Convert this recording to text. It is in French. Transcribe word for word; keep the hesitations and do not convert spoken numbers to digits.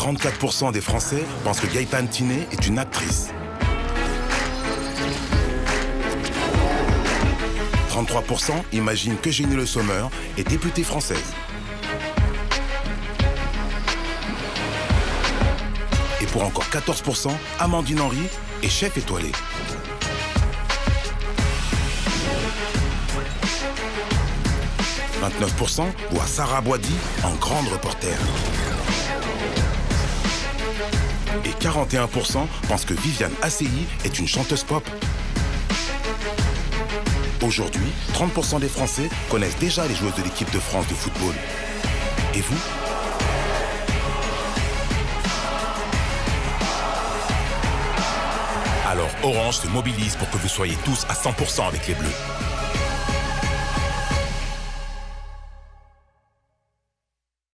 trente-quatre pour cent des Français pensent que Gaëtane Thiné est une actrice. trente-trois pour cent imaginent qu'Eugénie Le Sommer est députée française. Et pour encore quatorze pour cent, Amandine Henry est chef étoilé. vingt-neuf pour cent voient Sarah Boidi en grande reporter. Et quarante et un pour cent pensent que Viviane Assey est une chanteuse pop. Aujourd'hui, trente pour cent des Français connaissent déjà les joueuses de l'équipe de France de football. Et vous? Alors Orange se mobilise pour que vous soyez tous à cent pour cent avec les Bleus.